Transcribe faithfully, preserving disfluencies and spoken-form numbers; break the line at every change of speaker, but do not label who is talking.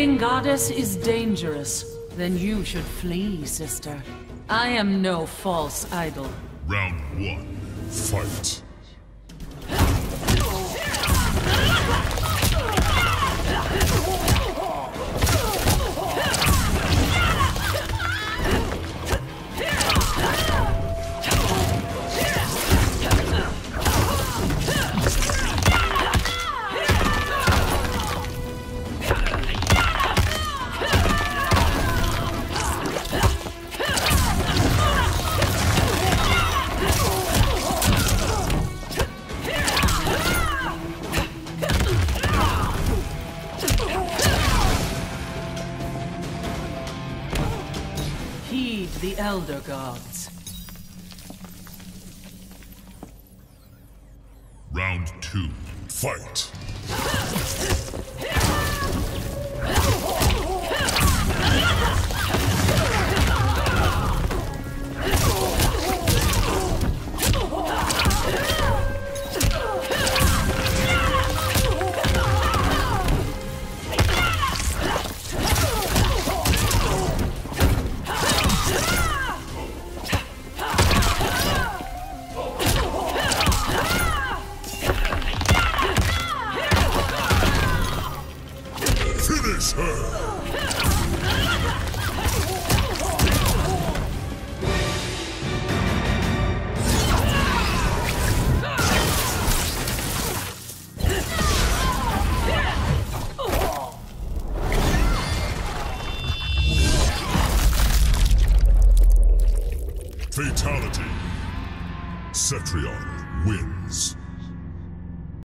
Playing goddess is dangerous. Then you should flee, sister. I am no false idol.
Round one, fight.
Heed the Elder Gods.
Round two, fight. Finish her! Fatality. Cetrion wins.